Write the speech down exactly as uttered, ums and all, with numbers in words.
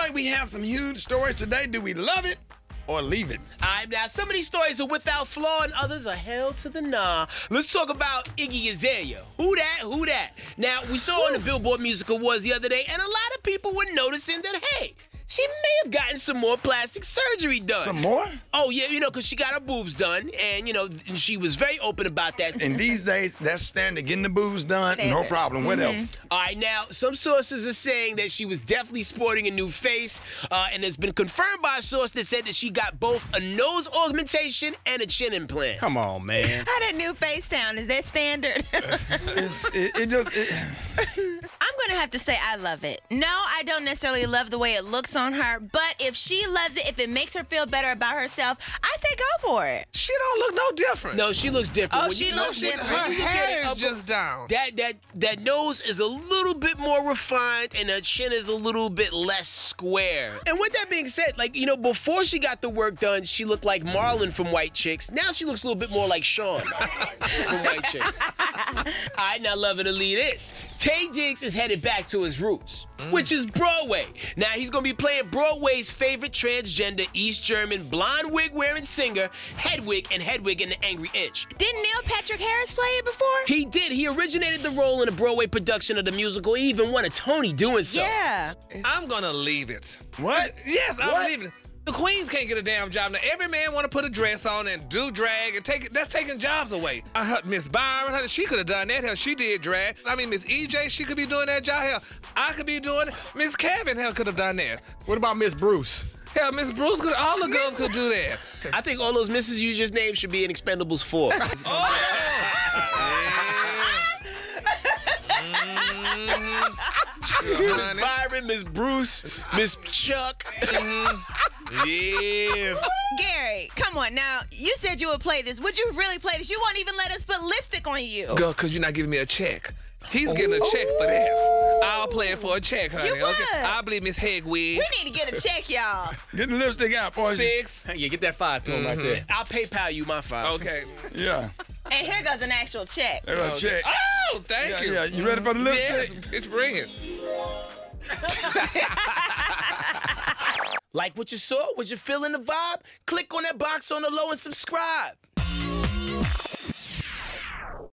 like we have some huge stories today. Do we love it or leave it? All right, now some of these stories are without flaw and others are hell to the nah. Let's talk about Iggy Azalea. Who that? Who that? Now, we saw on the Billboard Music Awards the other day, and a lot of people were noticing that, hey, she may have gotten some more plastic surgery done. Some more? Oh, yeah, you know, because she got her boobs done, and, you know, and she was very open about that. And these days, that's standard. Getting the boobs done, no problem. What Mm-hmm. else? All right, now, some sources are saying that she was definitely sporting a new face, uh, and it's been confirmed by a source that said that she got both a nose augmentation and a chin implant. Come on, man. How that new face sound? Is that standard? It's, it, it just... It... I'm going to have to say I love it. No, I don't necessarily love the way it looks on her, but if she loves it, if it makes her feel better about herself, I say go for it. She don't look no different. No, she looks different. Oh, When she you, looks no, different. Her when you look at hair it is up- just down. That that that nose is a little bit more refined, and her chin is a little bit less square. And with that being said, like, you know, before she got the work done, she looked like Marlon from White Chicks. Now she looks a little bit more like Sean from White Chicks. All right, now loving to lead this. Taye Diggs is headed back to his roots, mm. which is Broadway. Now he's gonna be playing Broadway's favorite transgender East German blonde wig-wearing singer, Hedwig, and Hedwig and the Angry Inch. Didn't Neil Patrick Harris play it before? He did. He originated the role in a Broadway production of the musical. He even won a Tony doing so. Yeah. I'm gonna leave it. What? Yes, I'm What? leaving it. The queens can't get a damn job. Now, every man want to put a dress on and do drag and take it. That's taking jobs away. I heard Miss Byron, her- she could have done that. Hell, she did drag. I mean, Miss E J, she could be doing that job. Hell, I could be doing it. Miss Kevin, hell, could have done that. What about Miss Bruce? Hell, Miss Bruce could. All the girls could do that. I think all those misses you just named should be in Expendables four. Oh, yeah. Miss Byron, Miss Bruce, Miss Chuck. Yes. Gary, come on now. You said you would play this. Would you really play this? You won't even let us put lipstick on you. Girl, because you're not giving me a check. He's getting a check for this. I'll play it for a check, honey. You Okay? would. I believe Miss Hedwig. We need to get a check, y'all. Get the lipstick out, boys. Six. Yeah, get that five to him right there. I'll PayPal you my five. Okay. Yeah. And here goes an actual check. They gonna check. Oh, thank Yeah, you. yeah. You ready for the lipstick? Yes, it's ringing. Like what you saw? Was you feeling the vibe? Click on that box on the low and subscribe.